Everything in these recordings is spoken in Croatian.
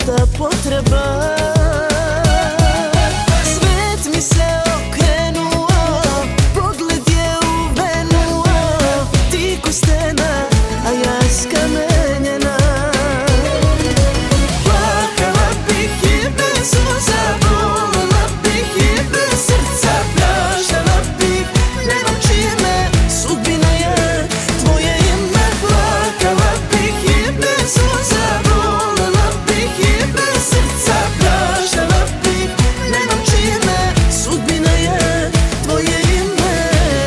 čista potreba. Svet mi se okrenuo, pogled je uvenuo, ti ko stena, a ja skamenjena. Plakala bih i bez suza, volela bih i bez srca, praštala bih, nemam čime, sudbina je tvoje ime. Plakala bih i bez suza, volela bih i bez srca, praštala bih, nemam čime, sudbina je tvoje ime.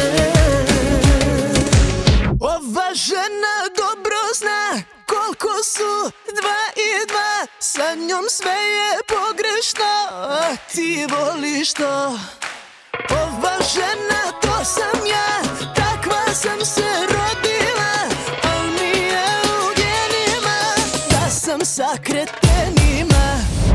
Ova žena dobro zna koliko su dva i dva, sa njom sve je pogrešno, a ti voliš to. Ova žena to sam ja, takva sam se rodila, al mi je u genima da sam sa kretenima.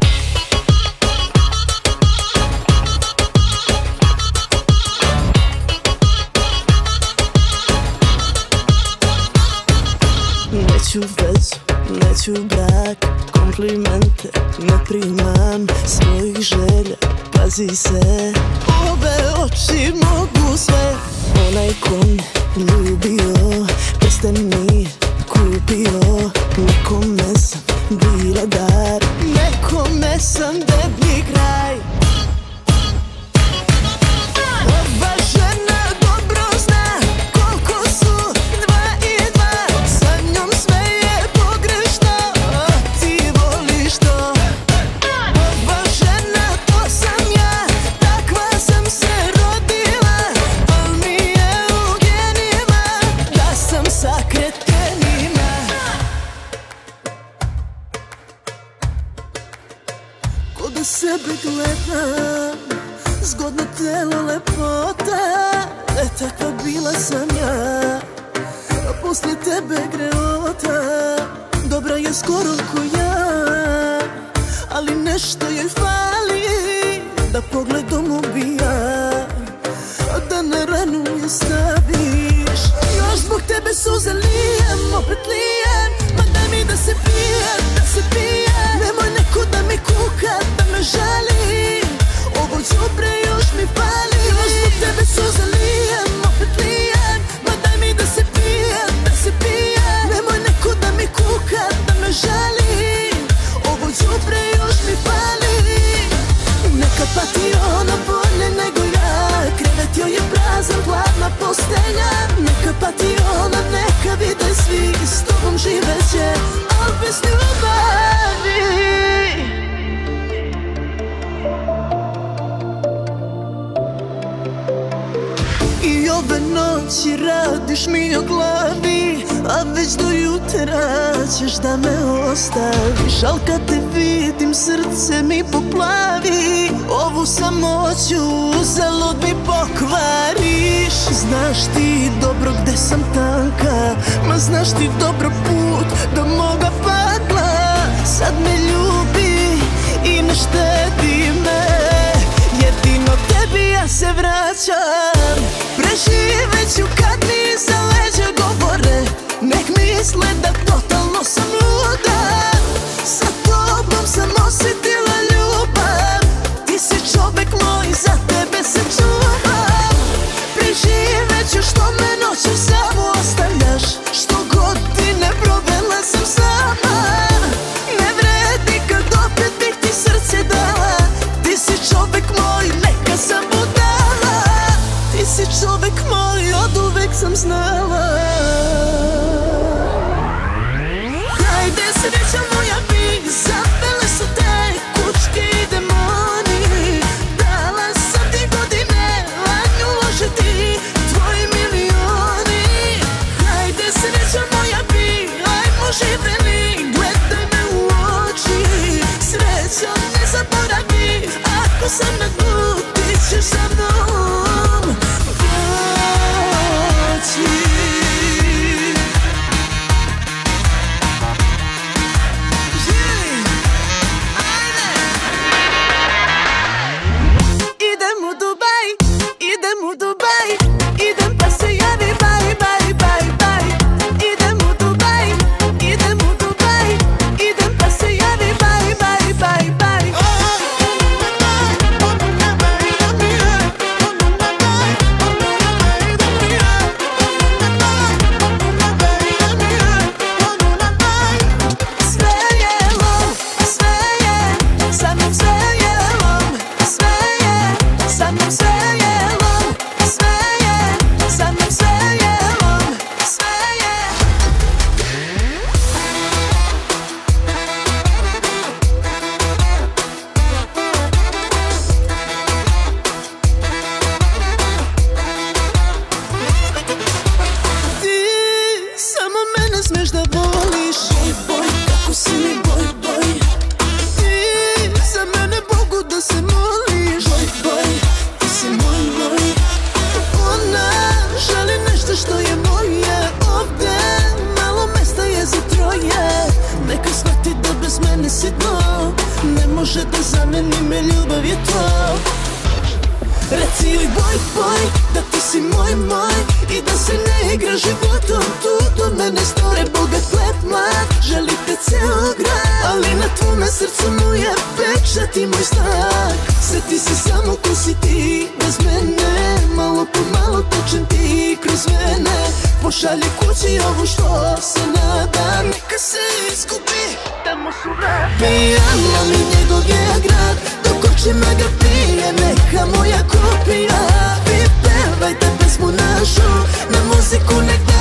Neću vezu, neću brak, komplimente ne primam, svojih želja pazi se. Ove oči mogu sve, onaj ko me ljubio, prsten mi kupio. Nekome sam bila dar, nekome sam deblji kraj. Ova žena dobro zna koliko su dva i dva, sa njom sve je pogrešno, a ti voliš to. Ova žena to sam ja, takva sam se rodila, al mi je u genima da sam sa kretenima. Ko da sebe gledam, zgodno telo, lepota, takva bila sam ja, a poslije tebe greota. Dobra je skoro ko ja, ali nešto joj fali, da pogledom ubija, a da na ranu je staviš. Još zbog tebe suze lijem, opet lijem, ma daj mi da se pijem, da se pijem. Nemoj neko da mi kuka, da me žali, ovo đubre još mi fali. Još zbog tebe suze lijem, opet lijem, ma daj mi da se pijem, da se pijem. Nemoj neko da mi kuka, da me žali, ovo đubre još mi fali. Neka pati ona bolje nego ja, krevet joj je prazan, hladna postelja. Neka pati ona, neka vide svi, s tobom živeće, al bez ljubavi. I ove noći radiš mi o glavi, a već do jutra ćeš da me ostaviš. Al kad te vidim srce mi poplavi, ovu samoću uzalud mi pokvariš. Znaš ti dobro gde sam tanka, ma znaš ti dobro put do moga pakla. Sad me ljubi i ne štedi me, jedino tebi ja se vraćam. Preživet ću kad mi iza leđa govore, nek misle da totalno sam luda. Sa tobom sam osjetila ljubav, ti si čovek moj, za tebe se čuvam. Preživet ću što me noću samo ostavljaš, što god ti ne provela sam sama. Ne vredi kad opet bih ti srce dala, ti si čovek moj, neka sam budala. Ti si čovek moj, od uvek sam znala. smeš da voliš. Boj, boj, kako si mi boj, boj. Ti za mene Bogu da se moliš. Boj, boj, ti si moj, moj. Ona želi nešto što je moje. Ovde malo mesta je za troje. Neka shvati da bez mene si dno. Ne može da zameni me, ljubav je to. Reci joj boj, boj, da ti si moj, moj. I da se ne igra životom tu do mene store. Bogat, lep, mlad, želi te ceo grad. Ali na tvome srcu mu je pečat i moj znak. Sjeti se samo ko si ti bez mene. Malo po malo tečem ti kroz vene. Pošalje kući ovo što se nadam. Neka se izgubi, tamo su vrata. Pijano mi njegov je grad. Dok očima ga pije, neka moja kopija. Vi pevajte pesmu našu, na muziku nek